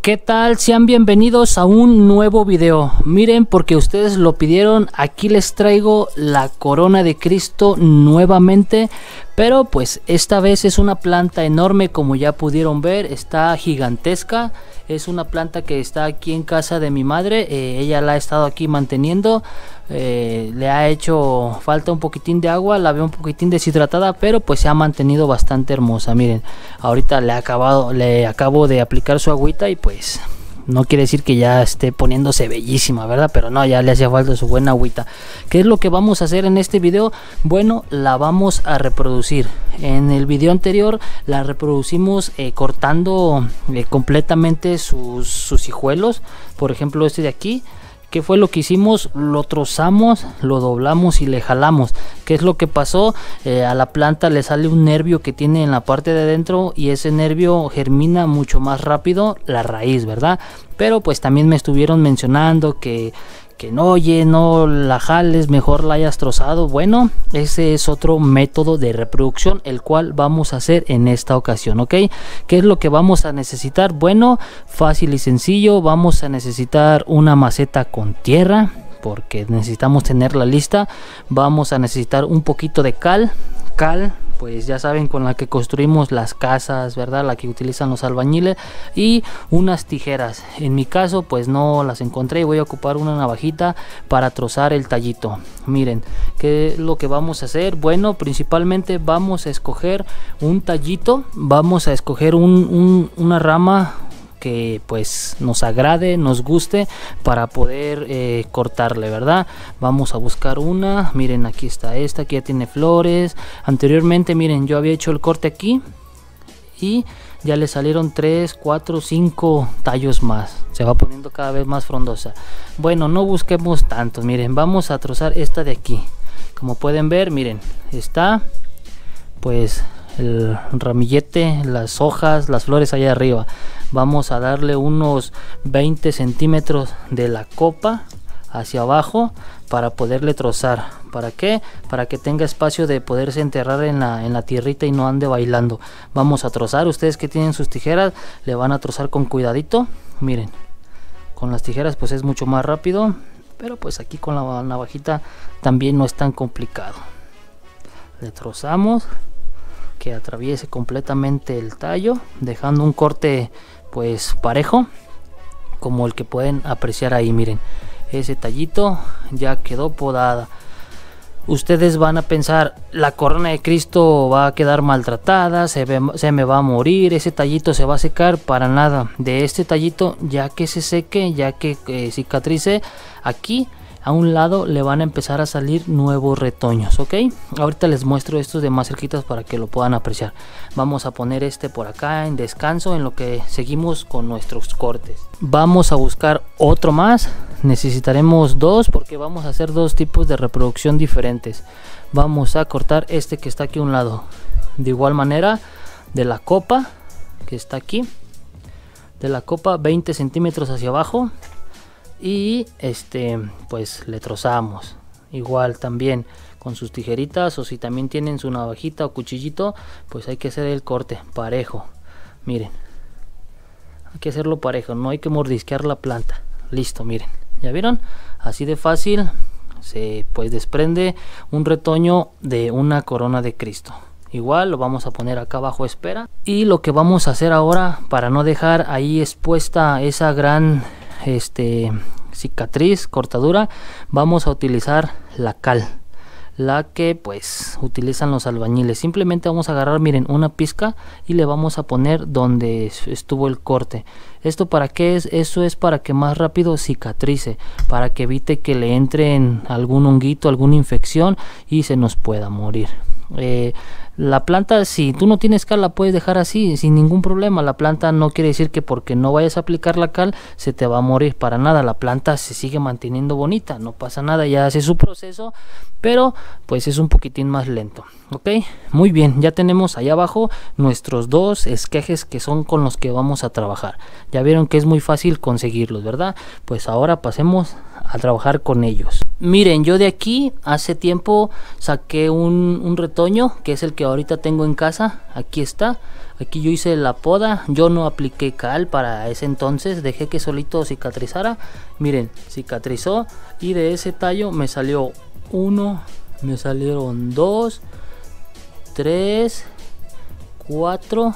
¿Qué tal? Sean bienvenidos a un nuevo video. Miren, porque ustedes lo pidieron, aquí les traigo la corona de Cristo nuevamente, pero pues esta vez es una planta enorme, como ya pudieron ver, está gigantesca. Es una planta que está aquí en casa de mi madre, ella la ha estado aquí manteniendo, le ha hecho falta un poquitín de agua, la veo un poquitín deshidratada, pero pues se ha mantenido bastante hermosa. Miren, ahorita le acabo de aplicar su agüita y pues no quiere decir que ya esté poniéndose bellísima, ¿verdad? Pero no, ya le hacía falta su buena agüita. ¿Qué es lo que vamos a hacer en este video? Bueno, la vamos a reproducir. En el video anterior la reproducimos cortando completamente sus hijuelos. Por ejemplo, este de aquí. ¿Qué fue lo que hicimos? Lo trozamos, lo doblamos y le jalamos. ¿Qué es lo que pasó? A la planta le sale un nervio que tiene en la parte de adentro y ese nervio germina mucho más rápido la raíz, ¿verdad? Pero pues también me estuvieron mencionando que no, oye, no la jales, mejor la hayas trozado. Bueno, ese es otro método de reproducción, el cual vamos a hacer en esta ocasión, ¿ok? ¿Qué es lo que vamos a necesitar? Bueno, fácil y sencillo, vamos a necesitar una maceta con tierra, porque necesitamos tenerla lista. Vamos a necesitar un poquito de cal, pues ya saben, con la que construimos las casas, ¿verdad? La que utilizan los albañiles, y unas tijeras. En mi caso pues no las encontré y voy a ocupar una navajita para trozar el tallito. Miren, ¿qué es lo que vamos a hacer? Bueno, principalmente vamos a escoger un tallito, vamos a escoger una rama que pues nos agrade, nos guste, para poder cortarle, ¿verdad? Vamos a buscar una. Miren, aquí está esta, que ya tiene flores. Anteriormente, miren, yo había hecho el corte aquí y ya le salieron 3, 4, 5 tallos más. Se va poniendo cada vez más frondosa. Bueno, no busquemos tanto. Miren, vamos a trozar esta de aquí. Como pueden ver, miren, está pues el ramillete, las hojas, las flores allá arriba. Vamos a darle unos 20 centímetros de la copa hacia abajo para poderle trozar. ¿Para qué? Para que tenga espacio de poderse enterrar en la tierrita y no ande bailando. Vamos a trozar. Ustedes que tienen sus tijeras le van a trozar con cuidadito. Miren, con las tijeras pues es mucho más rápido, pero pues aquí con la navajita también no es tan complicado. Le trozamos que atraviese completamente el tallo, dejando un corte pues parejo, como el que pueden apreciar ahí. Miren, ese tallito ya quedó podada. Ustedes van a pensar, la corona de Cristo va a quedar maltratada, se me va a morir, ese tallito se va a secar. Para nada. De este tallito, ya que se seque, ya que cicatrice, aquí a un lado le van a empezar a salir nuevos retoños, ¿ok? Ahorita les muestro estos de más cerquitas para que lo puedan apreciar. Vamos a poner este por acá en descanso en lo que seguimos con nuestros cortes. Vamos a buscar otro más. Necesitaremos dos porque vamos a hacer dos tipos de reproducción diferentes. Vamos a cortar este que está aquí a un lado. De igual manera, de la copa que está aquí, de la copa 20 centímetros hacia abajo. Y pues le trozamos igual también con sus tijeritas, o si también tienen su navajita o cuchillito, pues hay que hacer el corte parejo. Miren, hay que hacerlo parejo, no hay que mordisquear la planta. Listo, miren, ¿ya vieron? Así de fácil se pues desprende un retoño de una corona de Cristo. Igual lo vamos a poner acá abajo, espera. Y lo que vamos a hacer ahora, para no dejar ahí expuesta esa gran cicatriz, cortadura, vamos a utilizar la cal, la que pues utilizan los albañiles. Simplemente vamos a agarrar, miren, una pizca y le vamos a poner donde estuvo el corte. ¿Esto para qué es? Eso es para que más rápido cicatrice, para que evite que le entre en algún honguito, alguna infección y se nos pueda morir. La planta, si tú no tienes cal, la puedes dejar así sin ningún problema. La planta no quiere decir que porque no vayas a aplicar la cal se te va a morir, para nada. La planta se sigue manteniendo bonita, no pasa nada, ya hace su proceso, pero pues es un poquitín más lento, ok. Muy bien, ya tenemos allá abajo nuestros dos esquejes que son con los que vamos a trabajar. Ya vieron que es muy fácil conseguirlos, ¿verdad? Pues ahora pasemos a trabajar con ellos. Miren, yo de aquí hace tiempo saqué un retoño, que es el que ahorita tengo en casa. Aquí está. Aquí yo hice la poda, yo no apliqué cal para ese entonces, dejé que solito cicatrizara. Miren, cicatrizó y de ese tallo me salió uno, me salieron 2, 3, 4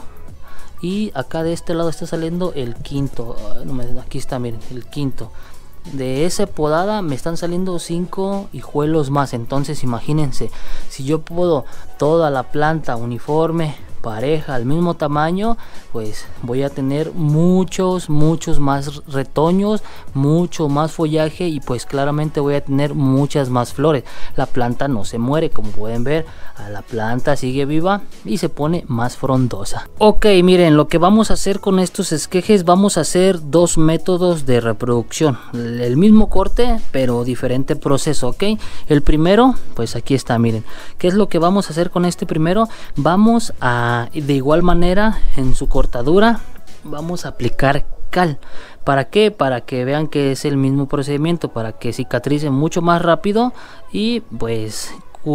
y acá de este lado está saliendo el quinto. Aquí está, miren, el quinto. De esa podada me están saliendo 5 hijuelos más. Entonces imagínense, si yo puedo toda la planta uniforme, pareja, al mismo tamaño, pues voy a tener muchos más retoños, mucho más follaje y pues claramente voy a tener muchas más flores. La planta no se muere, como pueden ver, la planta sigue viva y se pone más frondosa. Ok, miren, lo que vamos a hacer con estos esquejes, vamos a hacer dos métodos de reproducción, el mismo corte pero diferente proceso. Ok, el primero, pues aquí está, miren, ¿qué es lo que vamos a hacer con este primero? Vamos a, de igual manera, en su cortadura vamos a aplicar cal. ¿Para qué? Para que vean que es el mismo procedimiento, para que cicatrice mucho más rápido y pues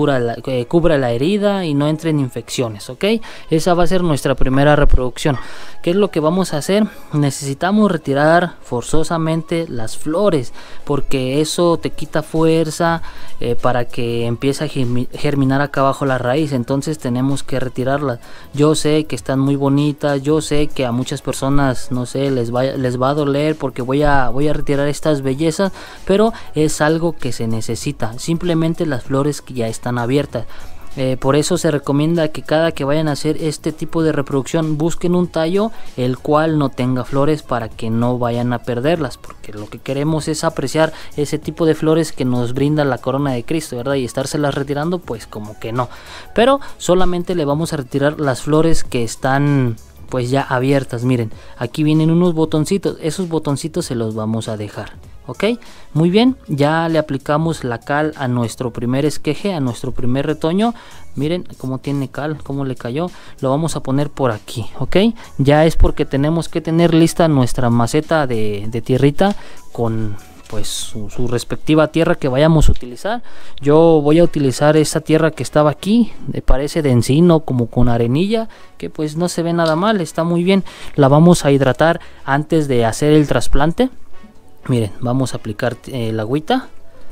cubra la herida y no entren infecciones. Ok, esa va a ser nuestra primera reproducción. ¿Qué es lo que vamos a hacer? Necesitamos retirar forzosamente las flores, porque eso te quita fuerza para que empiece a germinar acá abajo la raíz. Entonces tenemos que retirarlas. Yo sé que están muy bonitas, yo sé que a muchas personas, no sé, les va a doler porque voy a retirar estas bellezas, pero es algo que se necesita. Simplemente las flores que ya están abiertas. Por eso se recomienda que cada que vayan a hacer este tipo de reproducción busquen un tallo el cual no tenga flores, para que no vayan a perderlas, porque lo que queremos es apreciar ese tipo de flores que nos brinda la corona de Cristo, ¿verdad? Y estárselas retirando, pues como que no. Pero solamente le vamos a retirar las flores que están pues ya abiertas. Miren, aquí vienen unos botoncitos, esos botoncitos se los vamos a dejar. Ok, muy bien, ya le aplicamos la cal a nuestro primer esqueje, a nuestro primer retoño. Miren cómo tiene cal, cómo le cayó. Lo vamos a poner por aquí. Ok, ya es porque tenemos que tener lista nuestra maceta de tierrita con pues su respectiva tierra que vayamos a utilizar. Yo voy a utilizar esa tierra que estaba aquí, parece de encino, como con arenilla, que pues no se ve nada mal, está muy bien. La vamos a hidratar antes de hacer el trasplante. Miren, vamos a aplicar la agüita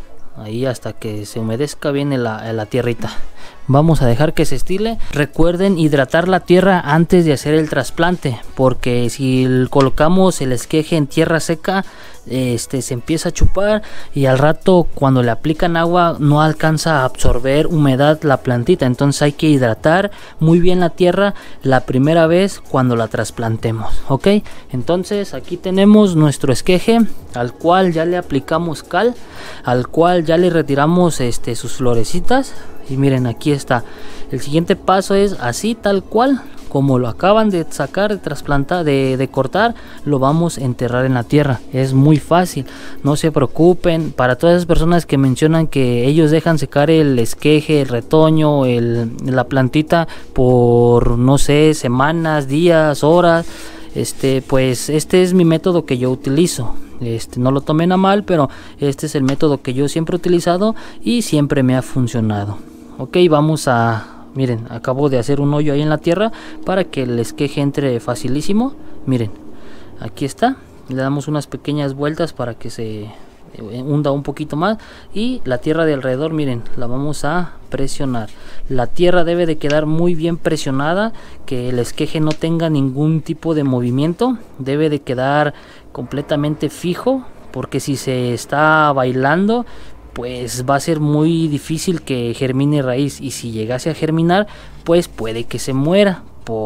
ahí hasta que se humedezca bien la tierrita. Vamos a dejar que se estile. Recuerden hidratar la tierra antes de hacer el trasplante, porque si colocamos el esqueje en tierra seca, se empieza a chupar y al rato cuando le aplican agua no alcanza a absorber humedad la plantita. Entonces hay que hidratar muy bien la tierra la primera vez cuando la trasplantemos. Ok, entonces aquí tenemos nuestro esqueje al cual ya le aplicamos cal, al cual ya le retiramos sus florecitas. Y miren, aquí está. El siguiente paso es así, tal cual como lo acaban de sacar, de trasplantar, de cortar, lo vamos a enterrar en la tierra. Es muy fácil, no se preocupen. Para todas esas personas que mencionan que ellos dejan secar el esqueje, el retoño, la plantita por no sé, semanas, días, horas, pues este es mi método que yo utilizo. No lo tomen a mal, pero este es el método que yo siempre he utilizado y siempre me ha funcionado. Ok, vamos a... Miren, acabo de hacer un hoyo ahí en la tierra para que el esqueje entre facilísimo. Miren, aquí está. Le damos unas pequeñas vueltas para que se hunda un poquito más. Y la tierra de alrededor, miren, la vamos a presionar. La tierra debe de quedar muy bien presionada, que el esqueje no tenga ningún tipo de movimiento. Debe de quedar completamente fijo, porque si se está bailando, pues va a ser muy difícil que germine raíz, y si llegase a germinar, pues puede que se muera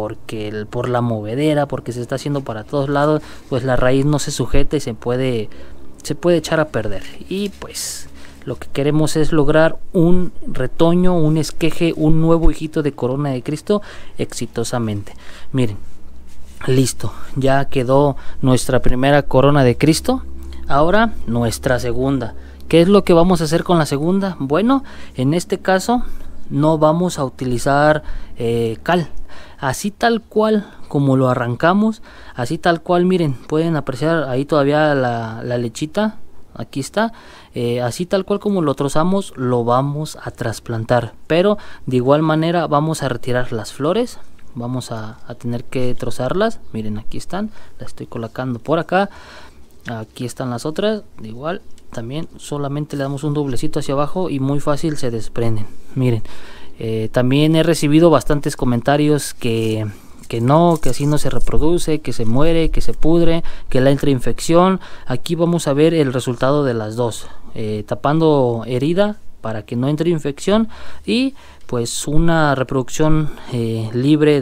por la movedera, porque se está haciendo para todos lados, pues la raíz no se sujeta y se puede echar a perder. Y pues lo que queremos es lograr un retoño, un esqueje, un nuevo hijito de corona de Cristo exitosamente. Miren, listo, ya quedó nuestra primera corona de Cristo. Ahora nuestra segunda. ¿Qué es lo que vamos a hacer con la segunda? Bueno, en este caso no vamos a utilizar cal. Así tal cual como lo arrancamos, así tal cual, miren, pueden apreciar ahí todavía la lechita. aquí está, así tal cual como lo trozamos lo vamos a trasplantar, pero de igual manera vamos a retirar las flores, vamos a tener que trozarlas. Miren, aquí están, las estoy colocando por acá, aquí están las otras, de igual también solamente le damos un doblecito hacia abajo y muy fácil se desprenden. Miren, también he recibido bastantes comentarios que no, que así no se reproduce, que se muere, que se pudre, que le entra infección. Aquí vamos a ver el resultado de las dos, tapando herida para que no entre infección y pues una reproducción libre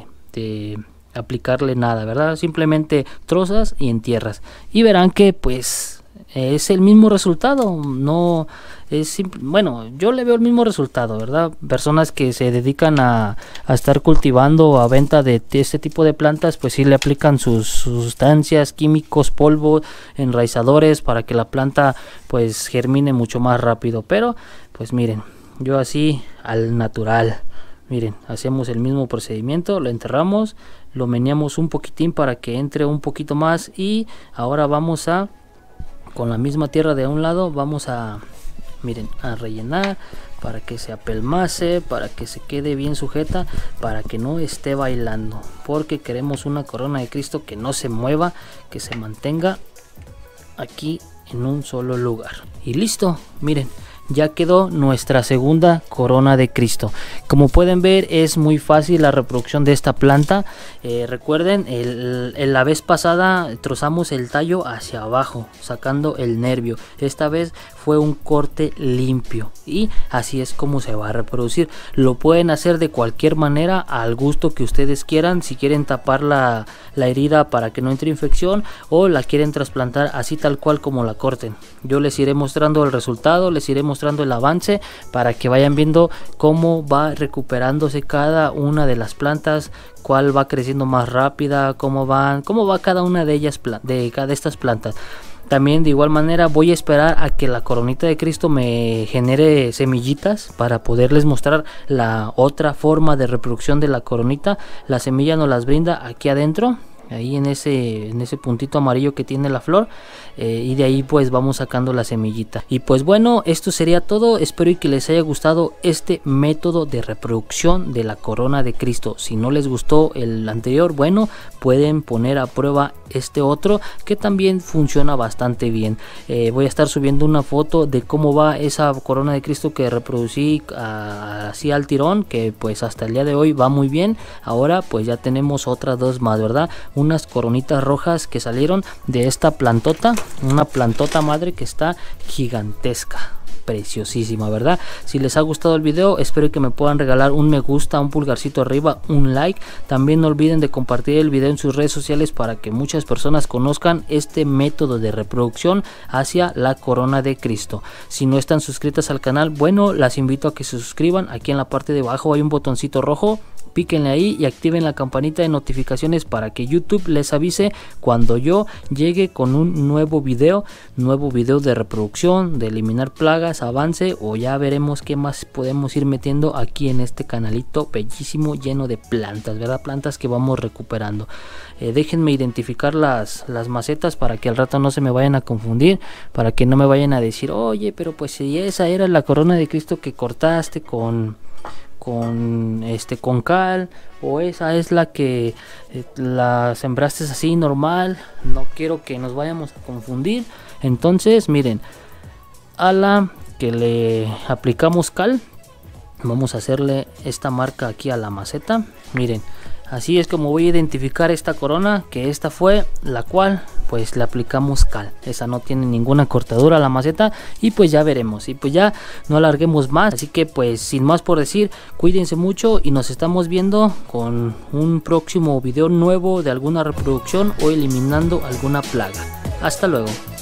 de aplicarle nada, ¿verdad? Simplemente trozas y entierras y verán que pues es el mismo resultado. No es simple, bueno, yo le veo el mismo resultado, ¿verdad? Personas que se dedican a estar cultivando a venta de este tipo de plantas, pues sí le aplican sus sustancias, químicos, polvo, enraizadores para que la planta pues germine mucho más rápido. Pero pues miren, yo así al natural. Miren, hacemos el mismo procedimiento, lo enterramos, lo meneamos un poquitín para que entre un poquito más y ahora vamos a, con la misma tierra de un lado, vamos a, miren, a rellenar para que se apelmace, para que se quede bien sujeta, para que no esté bailando, porque queremos una corona de Cristo que no se mueva, que se mantenga aquí en un solo lugar. Y listo, miren, ya quedó nuestra segunda corona de Cristo. Como pueden ver, es muy fácil la reproducción de esta planta. Recuerden, la vez pasada trozamos el tallo hacia abajo, sacando el nervio. Esta vez fue un corte limpio y así es como se va a reproducir. Lo pueden hacer de cualquier manera, al gusto que ustedes quieran. Si quieren tapar la herida para que no entre infección, o la quieren trasplantar así tal cual como la corten. Yo les iré mostrando el resultado, les iré mostrando el avance para que vayan viendo cómo va recuperándose cada una de las plantas, cuál va creciendo más rápida, cómo va cada una de ellas, de cada de estas plantas. También de igual manera voy a esperar a que la coronita de Cristo me genere semillitas para poderles mostrar la otra forma de reproducción de la coronita. La semilla nos las brinda aquí adentro, ahí en ese puntito amarillo que tiene la flor, y de ahí pues vamos sacando la semillita. Y pues bueno, esto sería todo. Espero que les haya gustado este método de reproducción de la corona de Cristo. Si no les gustó el anterior, bueno, pueden poner a prueba este otro que también funciona bastante bien. Voy a estar subiendo una foto de cómo va esa corona de Cristo que reproducí así al tirón, que pues hasta el día de hoy va muy bien. Ahora pues ya tenemos otras dos más, ¿verdad? Unas coronitas rojas que salieron de esta plantota, una plantota madre que está gigantesca, preciosísima, ¿verdad? Si les ha gustado el video, espero que me puedan regalar un me gusta, un pulgarcito arriba, un like. También no olviden de compartir el video en sus redes sociales para que muchas personas conozcan este método de reproducción hacia la corona de Cristo. Si no están suscritas al canal, bueno, las invito a que se suscriban. Aquí en la parte de abajo hay un botoncito rojo, píquenle ahí y activen la campanita de notificaciones para que YouTube les avise cuando yo llegue con un nuevo video de reproducción, de eliminar plagas, avance, o ya veremos qué más podemos ir metiendo aquí en este canalito bellísimo lleno de plantas, ¿verdad? Plantas que vamos recuperando. Déjenme identificar las macetas para que al rato no se me vayan a confundir, para que no me vayan a decir, oye, pero pues si esa era la corona de Cristo que cortaste con cal, o esa es la que la sembraste así normal. No quiero que nos vayamos a confundir. Entonces miren, a la que le aplicamos cal, vamos a hacerle esta marca aquí a la maceta. Miren, así es como voy a identificar esta corona, que esta fue la cual pues le aplicamos cal. Esa no tiene ninguna cortadura a la maceta, y pues ya veremos. Y pues ya no alarguemos más, así que pues sin más por decir, cuídense mucho y nos estamos viendo con un próximo video nuevo de alguna reproducción o eliminando alguna plaga. Hasta luego.